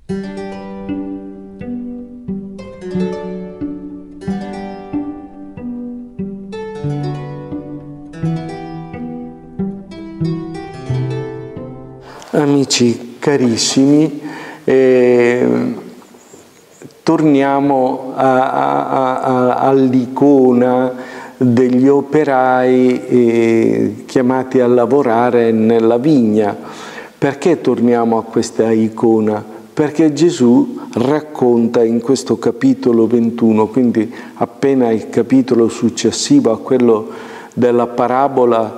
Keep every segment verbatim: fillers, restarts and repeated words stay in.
Amici carissimi, eh, torniamo all'icona degli operai eh, chiamati a lavorare nella vigna. Perché torniamo a questa icona? Perché Gesù racconta in questo capitolo ventuno, quindi appena il capitolo successivo a quello della parabola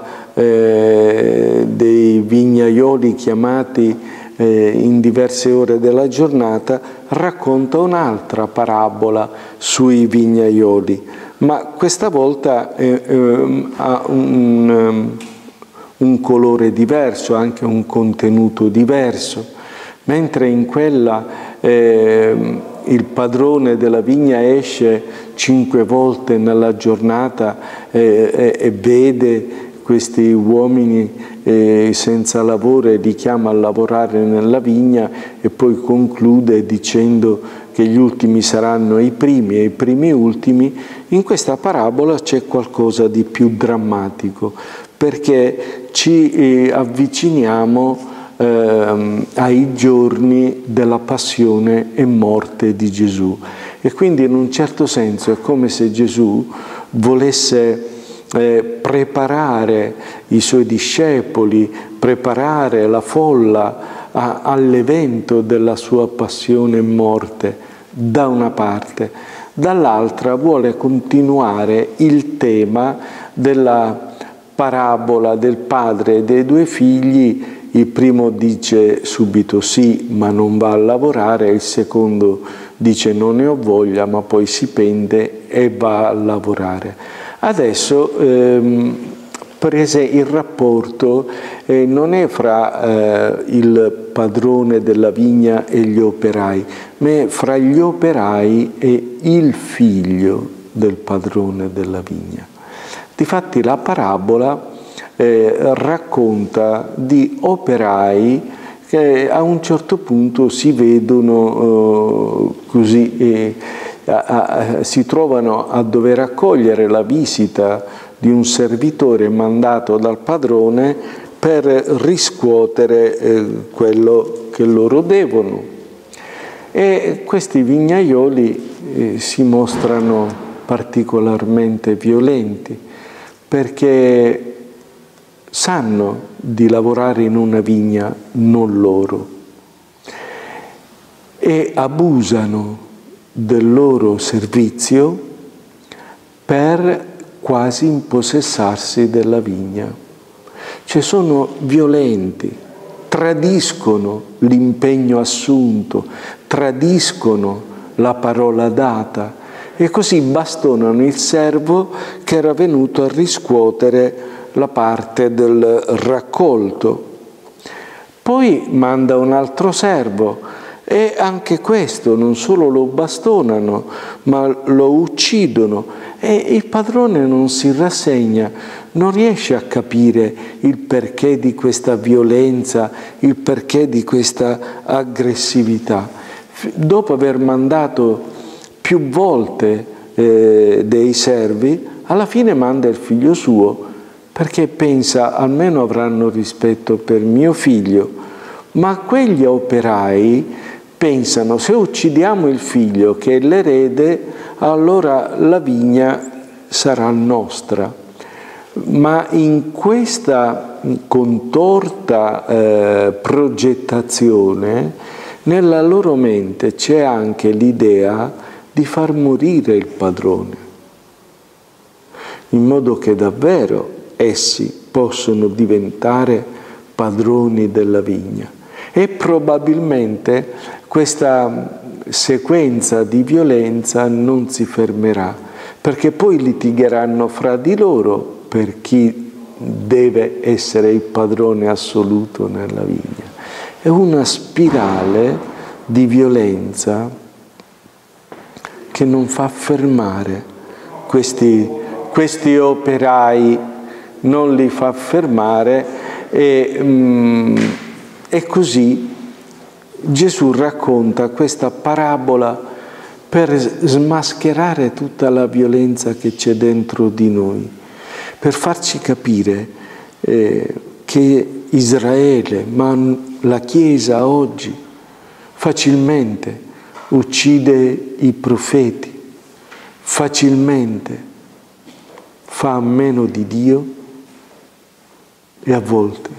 eh, dei vignaioli chiamati eh, in diverse ore della giornata, racconta un'altra parabola sui vignaioli, ma questa volta eh, eh, ha un, um, un colore diverso, anche un contenuto diverso. Mentre in quella eh, il padrone della vigna esce cinque volte nella giornata eh, e, e vede questi uomini eh, senza lavoro e li chiama a lavorare nella vigna e poi conclude dicendo che gli ultimi saranno i primi e i primi ultimi, in questa parabola c'è qualcosa di più drammatico, perché ci eh, avviciniamo eh, ai giorni della passione e morte di Gesù. E quindi in un certo senso è come se Gesù volesse Eh, preparare i suoi discepoli, preparare la folla all'evento della sua passione e morte, da una parte. Dall'altra vuole continuare il tema della parabola del padre e dei due figli. Il primo dice subito sì, ma non va a lavorare, il secondo dice non ne ho voglia, ma poi si pente e va a lavorare. Adesso ehm, prese il rapporto eh, non è fra eh, il padrone della vigna e gli operai, ma è fra gli operai e il figlio del padrone della vigna. Difatti la parabola eh, racconta di operai che a un certo punto si vedono eh, così eh, A, a, si trovano a dover accogliere la visita di un servitore mandato dal padrone per riscuotere eh, quello che loro devono. E questi vignaioli eh, si mostrano particolarmente violenti, perché sanno di lavorare in una vigna non loro e abusano del loro servizio per quasi impossessarsi della vigna. Cioè sono violenti, tradiscono l'impegno assunto, tradiscono la parola data e così bastonano il servo che era venuto a riscuotere la parte del raccolto. Poi manda un altro servo e anche questo non solo lo bastonano, ma lo uccidono e il padrone non si rassegna, non riesce a capire il perché di questa violenza, il perché di questa aggressività. Dopo aver mandato più volte eh, dei servi, alla fine manda il figlio suo, perché pensa almeno avranno rispetto per mio figlio. Ma quegli operai pensano, se uccidiamo il figlio che è l'erede, allora la vigna sarà nostra. Ma in questa contorta eh, progettazione, nella loro mente c'è anche l'idea di far morire il padrone, in modo che davvero essi possono diventare padroni della vigna. E probabilmente questa sequenza di violenza non si fermerà, perché poi litigheranno fra di loro per chi deve essere il padrone assoluto nella vigna. È una spirale di violenza che non fa fermare questi, questi operai, non li fa fermare e, mm, e così Gesù racconta questa parabola per smascherare tutta la violenza che c'è dentro di noi, per farci capire eh, che Israele, ma la Chiesa oggi, facilmente uccide i profeti, facilmente fa a meno di Dio e a volte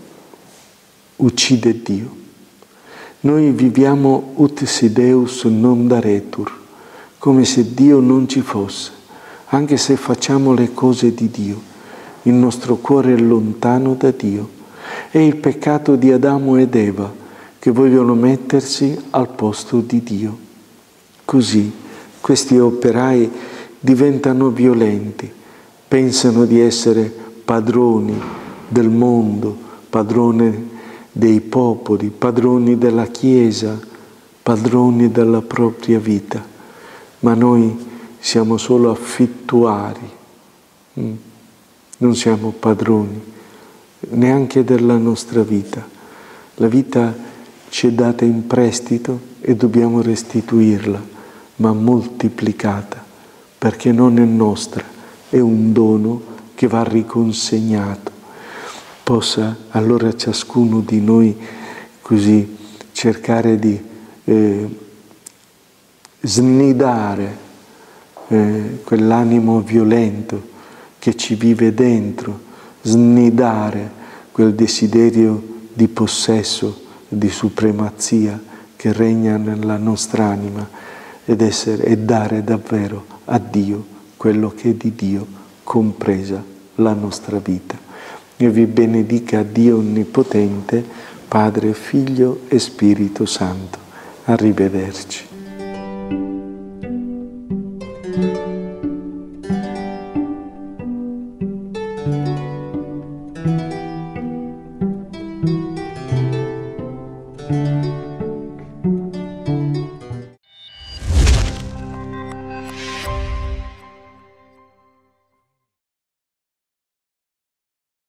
uccide Dio. Noi viviamo ut si Deus non daretur, come se Dio non ci fosse, anche se facciamo le cose di Dio. Il nostro cuore è lontano da Dio. È il peccato di Adamo ed Eva che vogliono mettersi al posto di Dio. Così questi operai diventano violenti, pensano di essere padroni del mondo, padroni dei popoli, padroni della Chiesa, padroni della propria vita, ma noi siamo solo affittuari, non siamo padroni neanche della nostra vita. La vita ci è data in prestito e dobbiamo restituirla, ma moltiplicata, perché non è nostra, è un dono che va riconsegnato. Possa allora ciascuno di noi così cercare di eh, snidare eh, quell'animo violento che ci vive dentro, snidare quel desiderio di possesso, di supremazia che regna nella nostra anima ed essere, e dare davvero a Dio quello che è di Dio, compresa la nostra vita. Io vi benedica Dio Onnipotente, Padre, Figlio e Spirito Santo. Arrivederci.